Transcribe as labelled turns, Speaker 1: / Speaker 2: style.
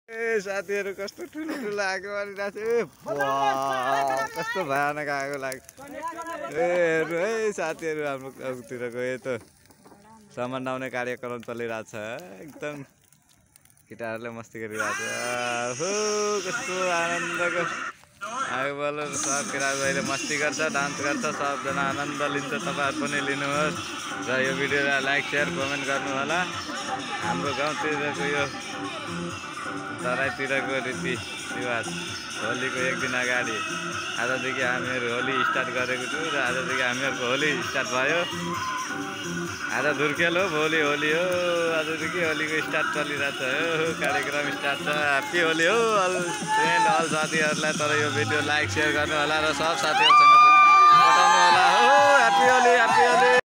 Speaker 1: ए साथीहरु कस्तो ठुलो ठुलो आगो गरिरहेको छ। ए कस्तो भयानक आगो लाग्छ। ए हेर्नु है साथीहरु हाम्रो गाउँतिरको यो त सामान ल्याउने कार्यक्रम चलिरहेछ। एकदम केटाहरूले मस्ती गरिरहेछ। हो कस्तो आनन्दको आगो बलेर सब केटाहरू अहिले मस्ती गर्छ, डान्स गर्छ। सबजना आनन्द लिन्छ। तपाईहरु पनि लिनुहोस् र यो भिडियोलाई लाइक शेयर कमेन्ट गर्नु होला। हाम्रो गाउँतिरको यो तराईतिरको रीतिरिवाज होलीको एक दिन अगाडि आजदेखि हामीहरू होली स्टार्ट गरेको छु र आजदेखि हामीहरूको होली स्टार्ट भयो। आज धुर्केल हो, भोलि होली हो। आजदेखि होलीको स्टार्ट चलिरहेछ हो, कार्यक्रम स्टार्ट छ। ह्याप्पी होली हो अल फ्रेन्ड अल साथीहरूलाई। तर यो भिडियो लाइक शेयर गर्नु होला र सब साथीहरूसँग पठाउनु होला हो। Happy Holi, happy Holi.